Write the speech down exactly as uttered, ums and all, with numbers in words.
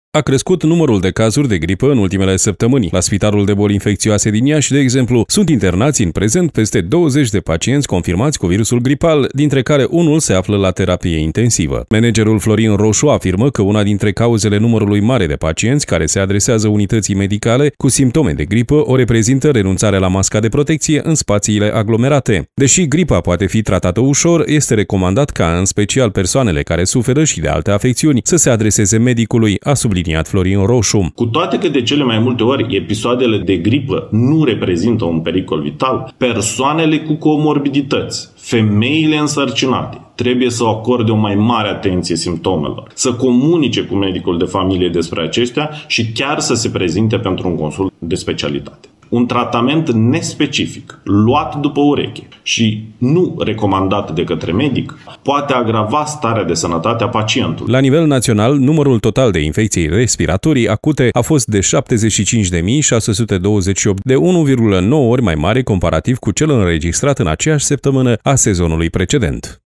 A crescut numărul de cazuri de gripă în ultimele săptămâni. La Spitalul de Boli Infecțioase din Iași, de exemplu, sunt internați în prezent peste douăzeci de pacienți confirmați cu virusul gripal, dintre care unul se află la terapie intensivă. Managerul Florin Roșu afirmă că una dintre cauzele numărului mare de pacienți care se adresează unității medicale cu simptome de gripă o reprezintă renunțarea la masca de protecție în spațiile aglomerate. Deși gripa poate fi tratată ușor, este recomandat ca, în special persoanele care suferă și de alte afecțiuni, să se adreseze medicului, a subliniat Florin Roșu. Cu toate că de cele mai multe ori episoadele de gripă nu reprezintă un pericol vital, persoanele cu comorbidități, femeile însărcinate, trebuie să acorde o mai mare atenție simptomelor, să comunice cu medicul de familie despre aceștia și chiar să se prezinte pentru un consult de specialitate. Un tratament nespecific, luat după ureche și nu recomandat de către medic, poate agrava starea de sănătate a pacientului. La nivel național, numărul total de infecții respiratorii acute a fost de șaptezeci și cinci de mii șase sute douăzeci și opt, de unu virgulă nouă ori mai mare comparativ cu cel înregistrat în aceeași săptămână a sezonului precedent.